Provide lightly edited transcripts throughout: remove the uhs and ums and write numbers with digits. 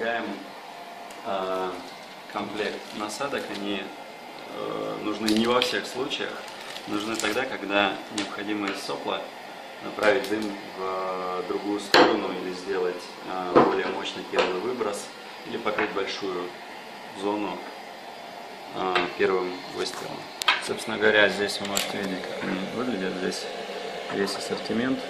предлагаем комплект насадок. Они нужны не во всех случаях, нужны тогда, когда необходимо из сопла направить дым в другую сторону или сделать более мощный первый выброс, или покрыть большую зону первым выстрелом. Собственно говоря, здесь вы можете видеть, как они выглядят. Здесь весь ассортимент.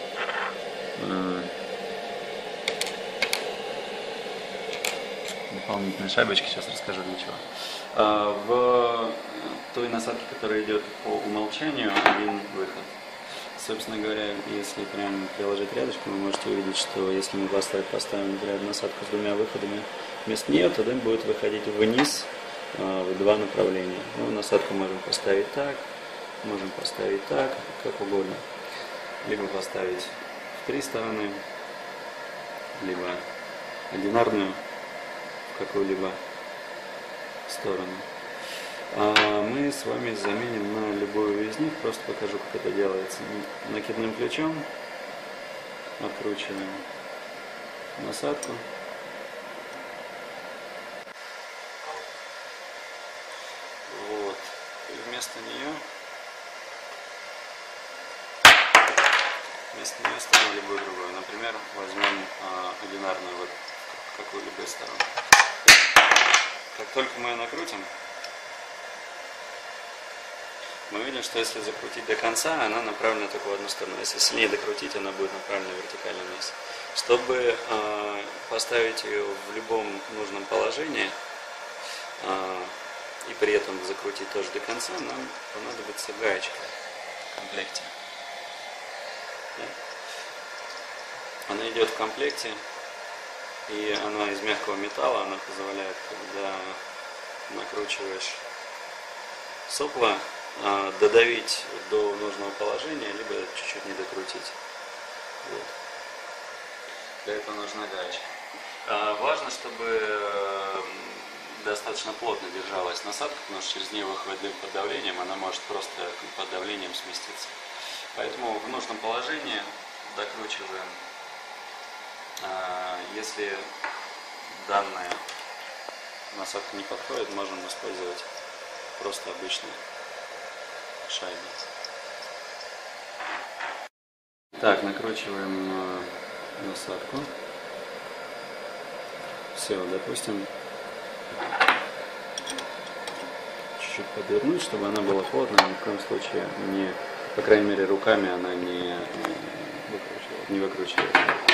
Дополнительные шайбочки, сейчас расскажу для чего. В той насадке, которая идет по умолчанию, один выход. Собственно говоря, если прям приложить рядышком, вы можете увидеть, что если мы поставим, например, насадку с двумя выходами вместо нее, то дым будет выходить вниз в два направления. Ну, насадку можем поставить так, можем поставить так, как угодно. Либо поставить в три стороны, либо одинарную в какую-либо сторону. Мы с вами заменим на любую из них, просто покажу, как это делается. Накидным ключом откручиваем насадку. Вот. И вместо нее ставим любую другую. Например, возьмем одинарную вот в какую-либо из сторон. Как только мы ее накрутим, мы видим, что если закрутить до конца, она направлена только в одну сторону. Если сильнее докрутить, она будет направлена вертикально вниз. Чтобы поставить ее в любом нужном положении и при этом закрутить тоже до конца, нам понадобится гаечка в комплекте. Она идет в комплекте, и она из мягкого металла. Она позволяет, когда накручиваешь сопло, додавить до нужного положения, либо чуть-чуть не докрутить. Вот. Для этого нужна гаечка. Важно, чтобы достаточно плотно держалась насадка, потому что через нее выходит дым под давлением, она может просто под давлением сместиться. Поэтому в нужном положении докручиваем. Если данная насадка не подходит, можем использовать просто обычные шайбы. Так, накручиваем насадку. Все, допустим, чуть-чуть подвернуть, чтобы она была плотная. Ни в коем случае не, по крайней мере, руками она не выкручивается.